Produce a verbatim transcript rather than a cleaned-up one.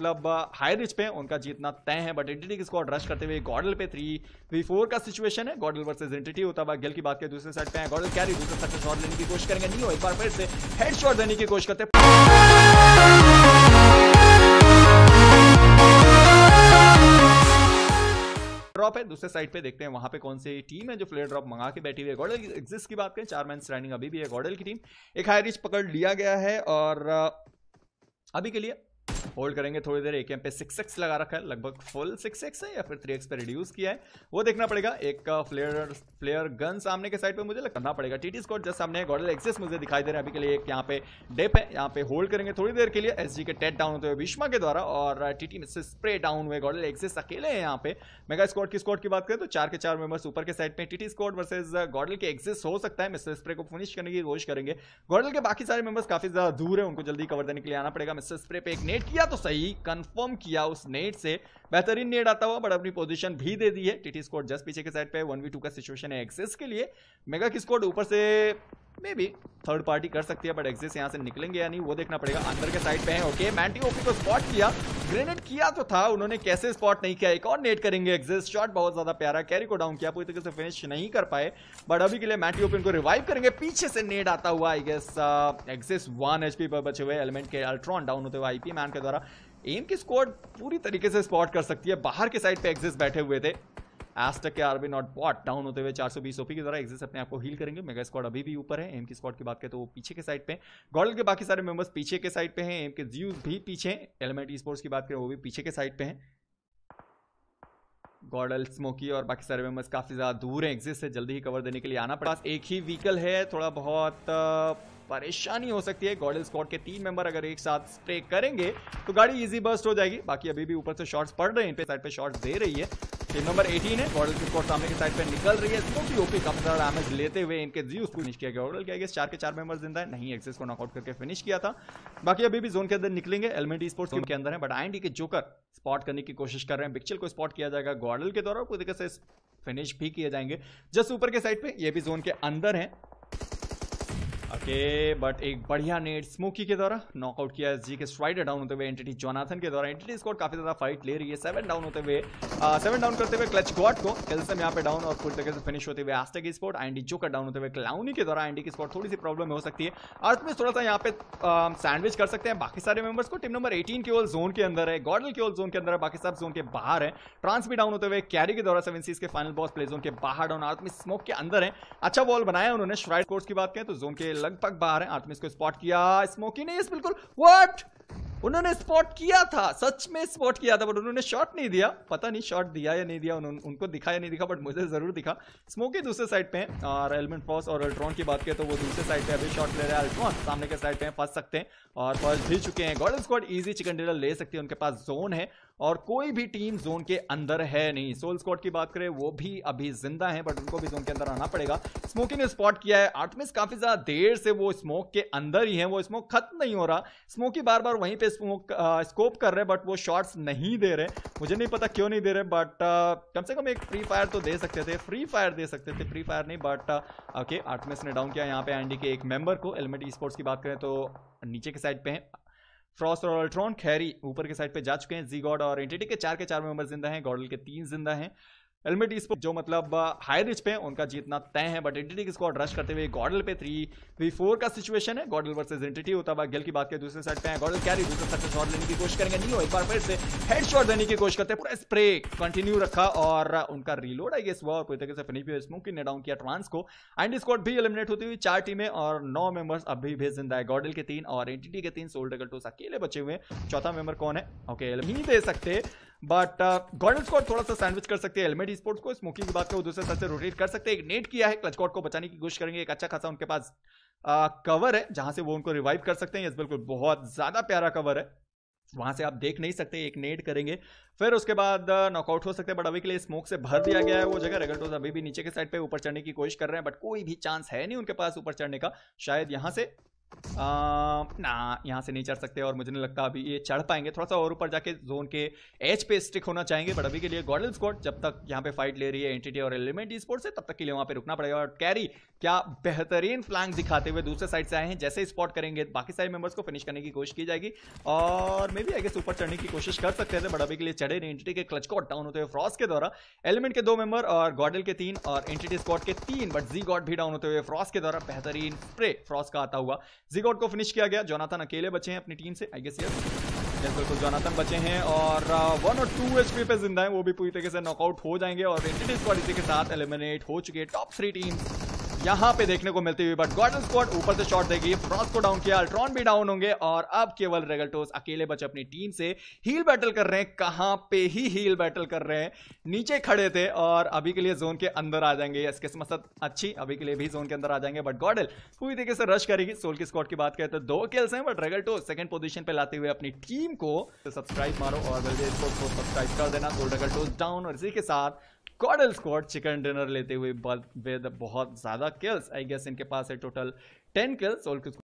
मतलब high rich पे उनका जीतना तय है, बट एंटिटी की स्क्वाड रश करते हुए गॉडल पे थ्री वी फोर का सिचुएशन है। गॉडल वर्सेस एंटिटी होता हुआ गिल की बात करें दूसरे साइड पे है गॉडल कैरी, दूसरे साइड से शॉट लेने की कोशिश करेंगे, नहीं हो एक बार फिर से हेड शॉट देने की कोशिश करते ड्रॉप है। दूसरे साइड पे देखते हैं वहां पे कौन सी टीम है जो फ्लेयर ड्रॉप मंगा के बैठी हुई है। गॉडल एग्जिस्ट की बात करें, चार मैन स्टैंडिंग अभी भी है गॉडल की टीम। एक हाई रिच पकड़ लिया गया है और अभी के लिए होल्ड करेंगे थोड़ी देर। एकेएम पे सिक्स एक्स लगा रखा है, लगभग फुल सिक्स एक्स है या फिर थ्री एक्स पे रिड्यूस किया है वो देखना पड़ेगा। एक फ्लेयर फ्लेयर गन सामने के साइड पे मुझे करना पड़ेगा। टीटी स्क्वाड जस्ट सामने है, गॉडल एक्सेस मुझे दिखाई दे रहा है अभी के लिए। एक यहाँ पे डेप है, यहाँ पे होल्ड करेंगे थोड़ी देर के लिए एसजी के टेट डाउन होते हुए भीष्मा के द्वारा और टीटी में से स्प्रे डाउन हुए। गॉडल एक्सेस अकेले हैं यहाँ पे। मेगा स्क्वाड की स्क्वाड की बात करें तो चार के चार मेंबर्स ऊपर के साइड पे। टीटी स्क्वाड वर्सेस गॉडल के एक्सेस हो सकता है, मिस्टर स्प्रे को फिनिश करने की कोशिश करेंगे। गॉडल के बाकी सारे मेंबर्स काफी ज्यादा दूर है, उनको जल्दी कवर देने के लिए आना पड़ेगा। मिस्टर स्प्रे पे एक नेट किया तो सही कंफर्म किया, उस नेट से बेहतरीन नेट आता हुआ, बट अपनी पोजीशन भी दे दी है। टीटी स्क्वाड जस्ट पीछे के साइड पे वन वी टू का सिचुएशन है एक्सेस के लिए। मेगा की स्क्वाड ऊपर से मे बी थर्ड पार्टी कर सकती है, बट एक्सेस यहां से निकलेंगे या नहीं वो देखना पड़ेगा। अंदर के साइड पे है ओके, मैंटी ओपी को स्पॉट किया, ग्रेनेड किया तो था, उन्होंने कैसे स्पॉट नहीं किया। एक और नेट करेंगे एक्सेस, शॉट बहुत ज्यादा प्यारा, कैरी को डाउन किया, पूरी तरीके से फिनिश नहीं कर पाए, बट अभी के लिए मैंटी ओपी को रिवाइव करेंगे। पीछे से नेट आता हुआ I guess access one HP पर बचे हुए एलिमेंट के अल्ट्रॉन डाउन होते हुए आईपी मैन के द्वारा। एम की स्क्वाड पूरी तरीके से स्पॉट कर सकती है। बाहर के साइड पे एक्सेस बैठे हुए थे, एस्टेक के आरबी नॉट बॉट डाउन होते हुए चार सौ बीस ओपी की तरह एक्सेस अपने आप को हील करेंगे। मेगा स्क्वाड अभी भी ऊपर है। एम की स्क्वाड की बात करें तो वो पीछे के साइड पे, गॉडल के बाकी सारे मेंबर्स पीछे के साइड पे हैं, एम के ज्यूज भी पीछे हैं, एलिमेंट ई स्पोर्ट्स की बात करें वो भी पीछे के साइड पे हैं। गॉडल स्मोकी और बाकी सारे मेंबर्स काफी ज्यादा दूर हैं एक्सेस से, जल्दी ही कवर देने के लिए आना पड़ा। एक ही व्हीकल है, थोड़ा बहुत परेशानी हो सकती है। गॉडल स्क्वाड के तीन मेंबर अगर एक साथ स्प्रे करेंगे तो गाड़ी इजी बर्स्ट हो जाएगी। बाकी अभी भी ऊपर से शॉट्स पड़ रहे हैं, इन पे साइड पे शॉट्स दे रही है। टीम नंबर अठारह है, गॉडल की स्क्वाड सामने के साइड पे निकल रही है। स्मोकी ओपी काफी ज्यादा डैमेज लेते हुए इनके जीव को फिनिश किया गया। गॉडल के आगे चार के चार मेंबर्स जिंदा है, नहीं एक्सेस को नॉकआउट करके फिनिश किया था। बाकी अभी भी जोन के अंदर निकलेंगे, एलिमेंट ई स्पोर्ट्स जोन के अंदर है, बट आईएनडी के जोकर स्पॉट करने की कोशिश कर रहे हैं। बिक्चल को स्पॉट किया जाएगा गॉडल के द्वारा, पूरी तरीके से फिनिश भी किए जाएंगे। जस्ट ऊपर के साइड पे, ये भी जोन के अंदर है ओके, बट एक बढ़िया नेट स्मोकी के द्वारा नॉकआउट किया एसजी के स्ट्राइडर डाउन होते हुए एंटिटी जोनाथन के द्वारा। एंटिटी स्क्वाड काफी ज्यादा फाइट ले रही है, सेवन डाउन होते हुए सेवन डाउन करते हुए क्लच गॉड को केल्सम यहाँ पे डाउन और पूरी तरीके से फिनिश होते हुए एस्टेक की स्क्वाड। आईएनडी जोकर डाउन होते हुए क्लाउनी के द्वारा। आईएनडी की स्क्वाड थोड़ी सी प्रॉब्लम हो सकती है, अर्थ में थोड़ा सा यहाँ पे सैंडविच कर सकते हैं बाकी सारे मेंबर्स को। टीम नंबर अठारह केवल जोन के अंदर है, गॉडल केवल जोन के अंदर है, बाकी सब जोन के बाहर है। ट्रांस भी डाउन होते हुए कैरी के द्वारा सेवन सीज के फाइनल बॉस प्ले जोन के बाहर डाउन। अर्थ में स्मोक के अंदर है, अच्छा वॉल बनाया उन्होंने। श्राइड कोर्स की बात करें तो जोन के लगभग बाहर है। इसको स्पॉट किया स्मोकी ने, बिल्कुल व्हाट उन्होंने स्पॉट किया था, सच में स्पॉट किया था, बट उन्होंने शॉट नहीं दिया। पता नहीं शॉट दिया या नहीं दिया, उन, उनको दिखा या नहीं दिखा, बट मुझे जरूर दिखा। स्मोकी दूसरे साइड पे है और एलिमेंट फॉस और अल्ट्रॉन की बात करें तो वो दूसरे साइड पे अभी शॉट ले रहे हैं। अल्ट्रॉन सामने के साइड पे फंस सकते हैं और फंस भी चुके हैं। GodL squad easy chicken dinner ले सकती है, उनके पास जोन है और कोई भी टीम जोन के अंदर है नहीं। सोल स्क्वाड की बात करें वो भी अभी जिंदा है, बट उनको भी जोन के अंदर आना पड़ेगा। स्मोकी ने स्पॉट किया है, आर्टमिस काफी ज्यादा देर से वो स्मोक के अंदर ही है, वो स्मोक खत्म नहीं हो रहा। स्मोकी बार बार वहीं पे स्मोक स्कोप कर रहे, बट वो शॉट्स नहीं दे रहे। मुझे नहीं पता क्यों नहीं दे रहे, बट कम से कम एक फ्री फायर तो दे सकते थे, फ्री फायर दे सकते थे, फ्री फायर नहीं। बट ओके, आर्टमिस ने डाउन किया यहाँ पे एंडी के एक मेंबर को। एलिमेंट ई स्पोर्ट्स की बात करें तो नीचे के साइड पे है फ्रॉस्ट और अल्ट्रॉन। खैरी ऊपर के साइड पे जा चुके हैं। जी गॉड और एंटिटी के चार के चार मेंबर जिंदा हैं, गॉडल के तीन जिंदा हैं। एलिमेंट ई स्पोर्ट्स जो मतलब हाई रिच पे उनका जीतना तय है, बट एंटिटी की स्क्वाड रश करते हुए गॉडल पे थ्री वी फोर का सिचुएशन है। गॉडल वर्सेस एंटिटी होता हुआ गिल की बात करें दूसरे साइड पे है गॉडल कैरी, दूसरे साइड से शॉट लेने की कोशिश करेंगे, नहीं हो एक बार फिर से हेड शॉट देने की कोशिश करते हैं। पूरा स्प्रे कंटिन्यू रखा और उनका रीलोड आई गेस हुआ और पूरी तरीके से फिनिश भी। स्मोकी ने डाउन किया ट्रांस को। एंटी स्क्वाड भी एलिमिनेट होती हुई चार टीमें और नौ मेंबर्स अभी भी जिंदा है। गॉडल के तीन और एंटिटी के तीन, सोल डगल्टोस अकेले बचे हुए। चौथा मेंबर कौन है ओके, नहीं दे सकते, बट गॉडल स्क्वाड थोड़ा सा सैंडविच कर सकते हैं एलिमेंट ई स्पोर्ट्स को। स्मोकी की बात करें दूसरे साइड से रोटेट कर सकते हैं। एक नेट किया है, क्लच गॉड को बचाने की कोशिश करेंगे। एक अच्छा खासा उनके पास आ, कवर है जहां से वो उनको रिवाइव कर सकते हैं। यस बिल्कुल, बहुत ज्यादा प्यारा कवर है, वहां से आप देख नहीं सकते। एक नेट करेंगे फिर उसके बाद नॉकआउट हो सकते हैं, बट अभी के लिए स्मोक से भर दिया गया है वो जगह। रेगल्टोस अभी भी नीचे के साइड पे ऊपर चढ़ने की कोशिश कर रहे हैं, बट कोई भी चांस है नहीं उनके पास ऊपर चढ़ने का। शायद यहां से आ, ना यहाँ से नहीं चढ़ सकते और मुझे नहीं लगता अभी ये चढ़ पाएंगे। थोड़ा सा और ऊपर जाके जोन के एज पे स्टिक होना चाहेंगे, बट अभी के लिए गॉडल स्क्वाड जब तक यहाँ पे फाइट ले रही है एंटिटी और एलिमेंट स्पोर्ट से, तब तक के लिए वहाँ पे रुकना पड़ेगा। और कैरी क्या बेहतरीन फ्लैंक दिखाते हुए दूसरे साइड से आए हैं, जैसे स्पॉट करेंगे बाकी सारे मेंबर्स को फिनिश करने की कोशिश की जाएगी और मे बी आई गेस ऊपर चढ़ने की कोशिश कर सकते थे, बट अभी के लिए चढ़े नहीं। एंटिटी के क्लच कॉट डाउन होते हुए फ्रॉस्ट के द्वारा, एलिमेंट के दो मेंबर और गॉडल के तीन और एंटिटी स्क्वाड के तीन, बट जी गॉड भी डाउन होते हुए फ्रॉस्ट के द्वारा बेहतरीन स्प्रे फ्रॉस्ट का आता हुआ जी गॉड को फिनिश किया गया। जोनाथन अकेले बचे हैं अपनी टीम से, आई गेस यस बिल्कुल जोनाथन बचे हैं और वन और टू एचपी पे जिंदा है, वो भी पूरी तरीके से नॉकआउट हो जाएंगे और एंटिटी स्क्वाड इसी के साथ एलिमिनेट हो चुकी है। टॉप थ्री टीम्स यहां पे देखने को मिलती हुई, बट गॉडल स्क्वाड ऊपर से शॉट देगी, फ्रॉस्ट को डाउन किया, अल्ट्रॉन भी डाउन होंगे और अब केवल रेगल्टोस अकेले बचे अपनी टीम से। हील बैटल कर रहे हैं, कहां पे ही हील बैटल कर रहे हैं, नीचे खड़े थे और अभी के लिए जोन के अंदर आ जाएंगे। इसके किस्मत अच्छी, अभी के लिए भी जोन के अंदर आ जाएंगे, बट गॉडल पूरी तरीके से रश करेगी। सोल की स्क्वाड की बात करें तो दो किल्स हैं, बट रेगल्टोस सेकंड पोजीशन पे लाते हुए अपनी टीम को सब्सक्राइब मारो और वेलडे स्पोर्ट्स को सब्सक्राइब कर देना। तो रेगल्टोस डाउन और इसी के साथ गॉडल स्क्वाड चिकन डिनर लेते हुए विद बहुत ज्यादा किल्स, आई गेस इनके पास है टोटल टेन किल्स।